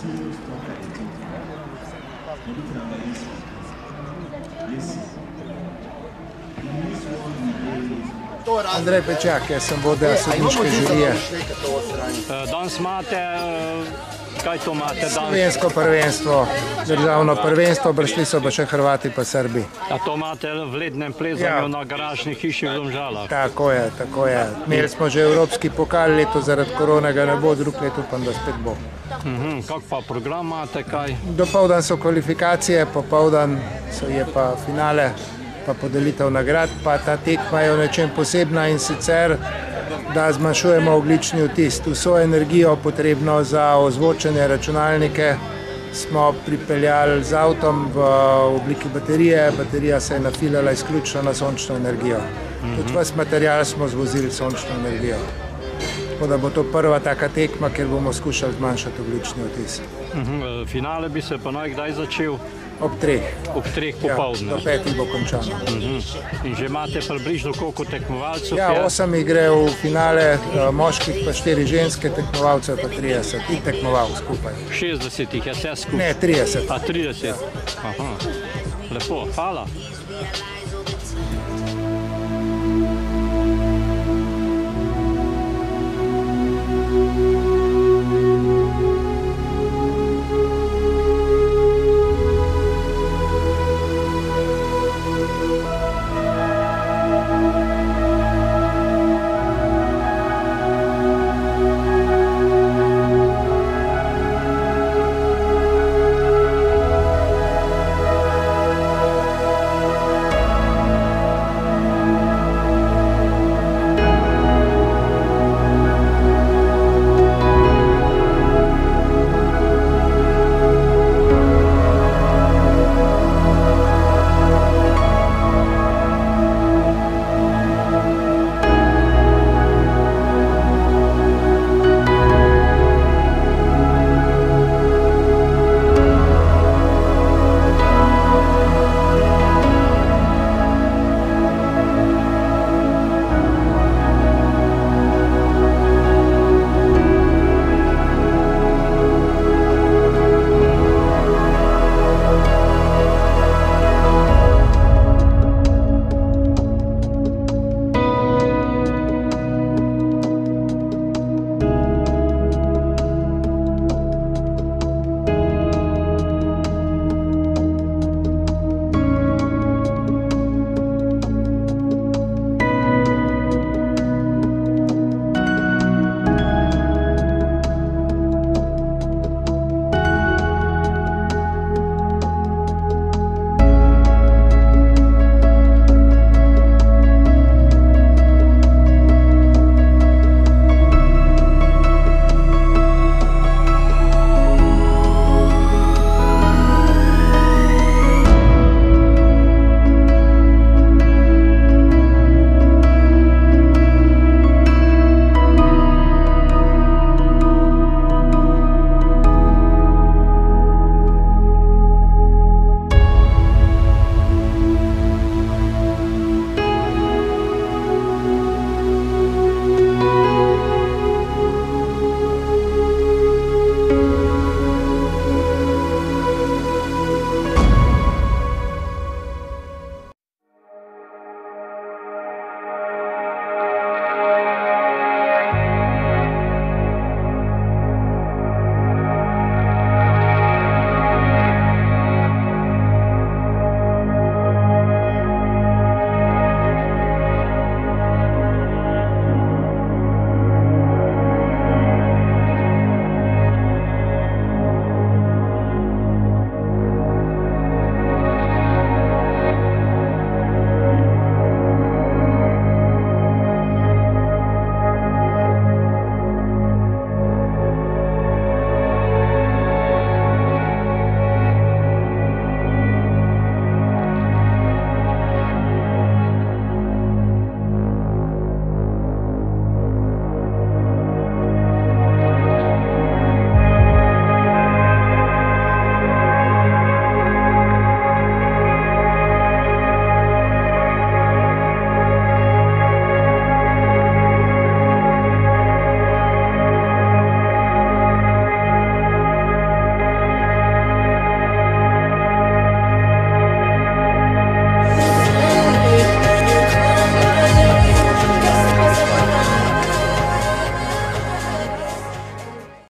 Andrej Pečak, jaz sem vodja sodniške žirije. Danes imate, kaj to imate danes? Slovensko prvenstvo, državno prvenstvo, prišli so pa še Hrvati pa Srbi. A to imate v lednem plezanju na garažni hiši v Domžalah? Tako je, tako je. Imeli smo že evropski pokal, leto zaradi korone ga ne bo, drug leto pa da spet bo. Kak pa program imate, kaj? Dopoldan so kvalifikacije, popoldan je pa finale, pa podelitev nagrad, pa ta tekma je v nečem posebna in sicer, da zmanjšujemo ogljični odtis. Vso energijo potrebno za ozvočenje računalnike smo pripeljali z avtom v obliki baterije. Baterija se je nafilala izključno na sončno energijo. Tudi ves material smo zvozili sončno energijo. Tako da bo to prva taka tekma, kjer bomo skušali zmanjšati ogljični odtis. Finale bi se pa kdaj začel? Ob 3. Ob 3 popoldne. Do 5 bo končano. In že imate približno koliko tekmovalcev? Ja, 8 gre v finale, moških pa 4 ženske, tekmovalcev pa 30. In tekmoval skupaj. 60 je vse skupaj? Ne, 30. A 30? Aha. Lepo, hvala. Thank you.